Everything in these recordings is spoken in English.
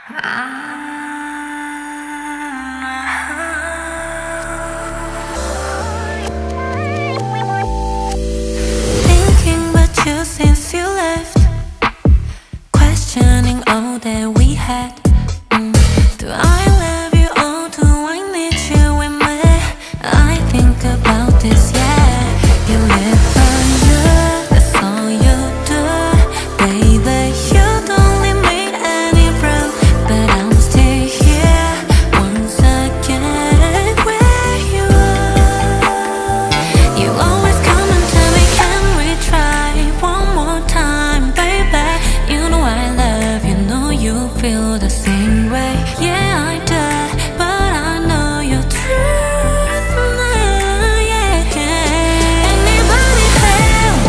Thinking about you since you left, questioning all that we had. Do I love you or do I need you with me? I think about this, yeah. You live for you, that's all you do. Baby, you don't leave me any room, but I'm still here once again where you are. You always come and tell me, can we try one more time, baby? You know I love you, know you feel the same way. Yeah, I do, but I know your truth now, yeah. Anybody help?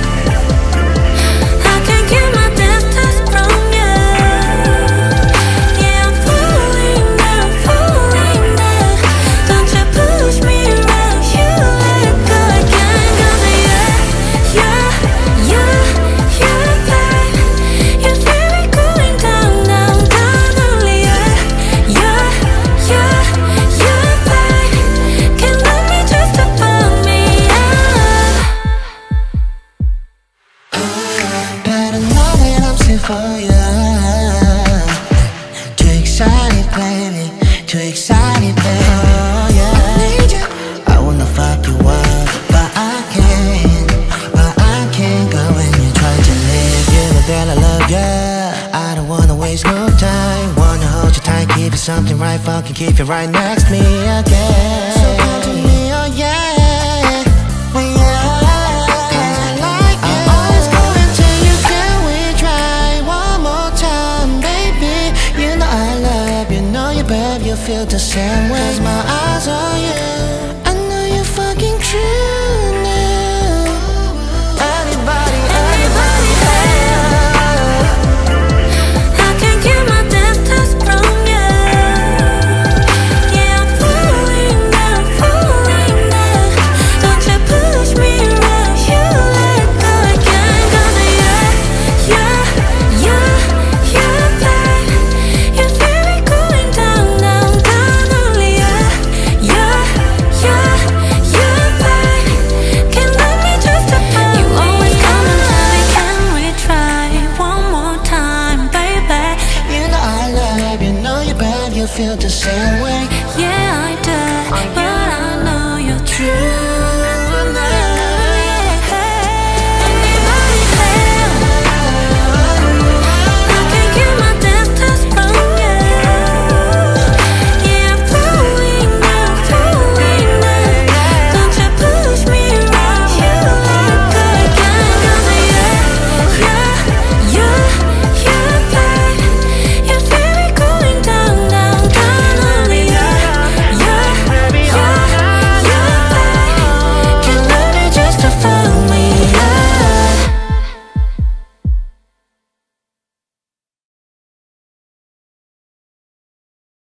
I can't get my distance from you. Yeah, I'm falling down, falling down. Don't you push me around, you let go again. 'Cause you, babe, you feel me going down, down, down only you, babe, can love me just to pump me up. Better know that I'm still for you. Too excited, baby. Too excited, baby. Oh, yeah. I need you. I wanna fuck you up, but I can't. But I can't go when you try to leave. You know that I love you. I don't wanna waste no time. Wanna hold you tight, give you something right. Fucking keep you right next to me again. So come to me, oh yeah. Oh, yeah. 'Cause I like you. I always go until you. Can we try one more time, baby? You know I love you, know you, babe. You feel the same way. 'Cause my eyes on you. I know you're fucking true now. Anybody help? I can't get my distance from you. Yeah, I'm falling down, falling down. Don't you push me around, you let go again. 'Cause you, babe, you feel me going down, down, down only you, babe, can love me just to pump me. You always come and tell me, can we try one more time, baby? You know I love you, know you, babe. You feel the same